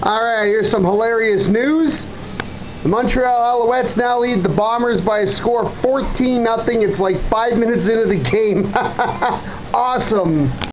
Alright, here's some hilarious news. The Montreal Alouettes now lead the Bombers by a score of 14-0. It's like 5 minutes into the game. Awesome.